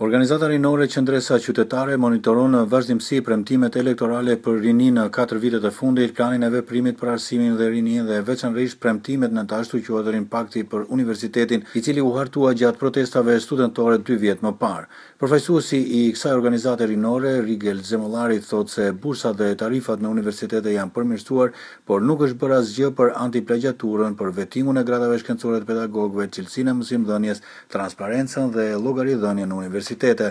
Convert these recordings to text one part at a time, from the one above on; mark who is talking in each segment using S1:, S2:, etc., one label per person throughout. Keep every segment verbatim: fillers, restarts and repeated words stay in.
S1: Organizata rinore qendresa qytetare monitoron në vazhdimsi premtimet elektorale për rinin në katër vitet e fundit, planin e veprimit për arsimin dhe rinin dhe veçanërisht premtimet në të ashtu quajtur impakti për universitetin, i cili u hartua gjatë protestave studentore dy vjet më parë. Përfaqësuesi i kësaj organizate rinore, Rigel Zemollari, thotë se bursat dhe tarifat në universitete janë përmirësuar, por nuk është bërë asgjë për antiplegjaturën, për vetimin e gradave shkencore të pedagogëve, cilësinë e mësimdhënies, transparencën dhe llogaridhënien në universitet.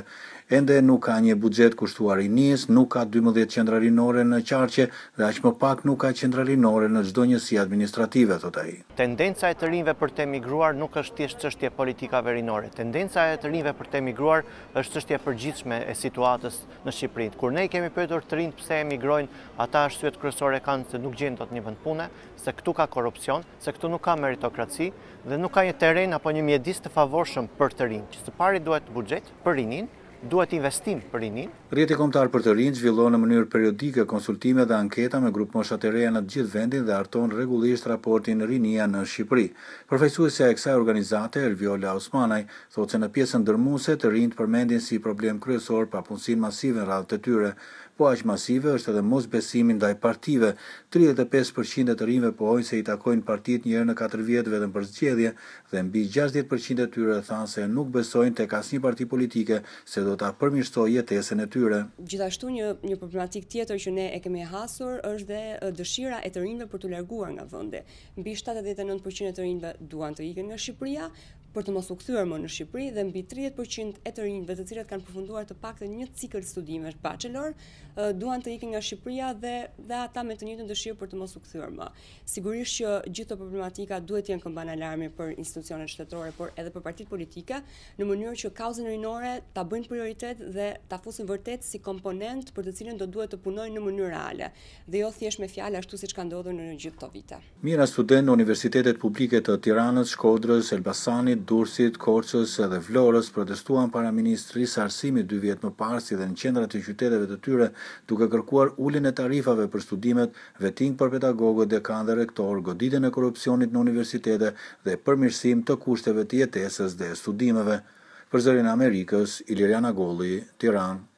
S1: Ende nuk ka një buxhet kushtuar rinisë, nuk ka dymbëdhjetë qendra rinore në Qarqe dhe aq më pak nuk ka qendra rinore në çdo njësi administrative, thot ai.
S2: Tendenca e të rinjve për të emigruar nuk është thjesht çështje politikave rinore. Tendenca e të rinjve për të emigruar është çështje e përgjithshme e situatës në Shqipëri. Kur ne i kemi pyetur të rinjt pse emigrojnë, ata arsyet kryesore kanë se nuk gjejnë dot një vend pune, se këtu ka korrupsion, se këtu nuk ka meritokraci dhe nuk ka një terren apo një mjedis të favorshëm për të rinj. Së pari duhet buxhet për rinin, duhet investim për rinin.
S1: Rrjeti kombëtar për të rinj zhvillon në mënyrë periodike konsultime dhe anketa me grup mosha të reja në të gjithë vendin dhe harton rregullisht raportin Rinia në Shqipëri. Përfaqësuesja e kësaj organizate, Erviola Osmanaj, thotë se në pjesën ndërmuese të rinjt përmendin si problem kryesor papunësinë masive në radhët e tyre, po aq masive është edhe mosbesimi ndaj partive. tridhjetë e pesë përqind të rinjve pohojnë se i takojnë partitë një herë në katër vjet vetëm për zgjedhje dhe mbi gjashtëdhjetë përqind e tyre thanë se nuk besojnë tek asnjë parti politike se do ta përmirësojë jetesën e tyre.
S3: Gjithashtu një një problematik tjetër që ne e kemi hasur është dhe dëshira e të rinjve për të larguar nga vendi. Mbi shtatëdhjetë e nëntë përqind e të rinjve duan të ikin nga Shqipëria për të mos u kthyer më në Shqipëri dhe mbi tridhjetë përqind e të rinjve të cilët kanë përfunduar të paktën një cikël studimesh bachelor duan të ikin nga Shqipëria dhe dhe ata me të njëjtën dëshirë për të mos u kthyer më. Sigurisht që gjithë këto problematika duhet të jenë këmbën alarmi për institucionet shtetërore, por edhe për partitë politike, në mënyrë që kauzën rinore ta bëjnë prioritet dhe ta fusin vërtet si komponent për të cilën do duhet të punojnë në mënyrë reale, dhe jo thjesht me fjalë ashtu siç ka ndodhur në gjithë këto vite.
S1: Mijëra studentë në universitetet publike të Tiranës, Shkodrës, Elbasanit, Durrësit, Korçës dhe Vlorës protestuan para Ministrisë së Arsimit dy vjet më parë, si dhe në qendrat e qyteteve të tyre, duke kërkuar uljen e tarifave për studimet, veting për pedagogët, dekan dhe rektor, goditjen e korrupsionit në universitete dhe përmirësim të kushteve të jetesës dhe studimeve. Për Zërin e Amerikës, Iliriana Golli, Tiranë.